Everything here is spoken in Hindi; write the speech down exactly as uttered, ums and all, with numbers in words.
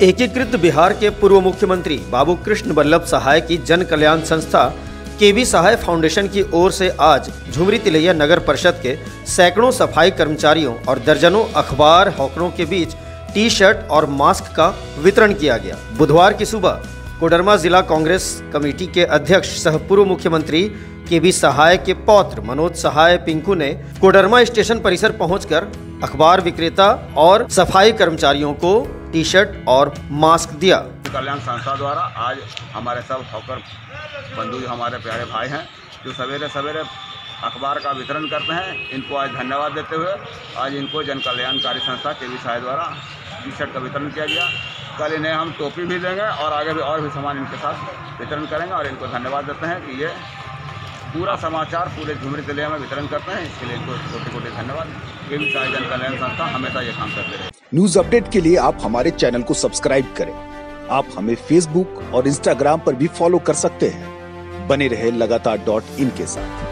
एकीकृत बिहार के पूर्व मुख्यमंत्री बाबू कृष्ण बल्लभ सहाय की जन कल्याण संस्था केवी सहाय फाउंडेशन की ओर से आज झुमरी तिलैया नगर परिषद के सैकड़ों सफाई कर्मचारियों और दर्जनों अखबार हॉकरों के बीच टी शर्ट और मास्क का वितरण किया गया। बुधवार की सुबह कोडरमा जिला कांग्रेस कमेटी के अध्यक्ष सह पूर्व मुख्यमंत्री केवी सहाय के पौत्र मनोज सहाय पिंकू ने कोडरमा स्टेशन परिसर पहुंचकर अखबार विक्रेता और सफाई कर्मचारियों को टी शर्ट और मास्क दिया। कल्याण संस्था द्वारा आज हमारे सब हॉकर बंधु हमारे प्यारे भाई हैं जो सवेरे सवेरे अखबार का वितरण करते हैं, इनको आज धन्यवाद देते हुए आज इनको जन कल्याणकारी संस्था केवी सहाय द्वारा टी शर्ट का वितरण किया गया। कल इन्हें हम टोपी भी देंगे और आगे भी और भी सामान इनके साथ वितरण करेंगे और इनको धन्यवाद देते हैं कि ये पूरा समाचार पूरे झुमरी जिले में वितरण करते हैं। इसके लिए इनको कोटि कोटि धन्यवाद। केवी सहाय जन कल्याण संस्था हमेशा ये काम करते रहे। न्यूज अपडेट के लिए आप हमारे चैनल को सब्सक्राइब करें। आप हमें फेसबुक और इंस्टाग्राम पर भी फॉलो कर सकते हैं। बने रहे लगातार डॉट इन के साथ।